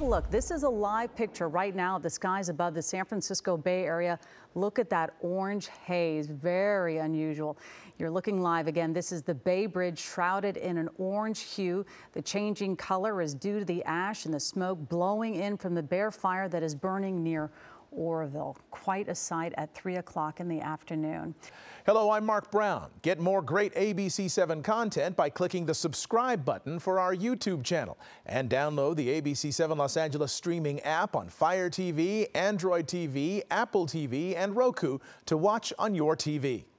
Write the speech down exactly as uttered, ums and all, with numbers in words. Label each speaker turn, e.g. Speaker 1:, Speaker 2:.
Speaker 1: a look. This is a live picture right now of the skies above the San Francisco Bay Area. Look at that orange haze, very unusual. You're looking live again. This is the Bay Bridge shrouded in an orange hue. The changing color is due to the ash and the smoke blowing in from the Bear Fire that is burning near Oroville. Quite a sight at three o'clock in the afternoon.
Speaker 2: Hello, I'm Mark Brown. Get more great A B C seven content by clicking the subscribe button for our YouTube channel and download the A B C seven Los Angeles streaming app on Fire T V, Android T V, Apple T V, and Roku to watch on your T V.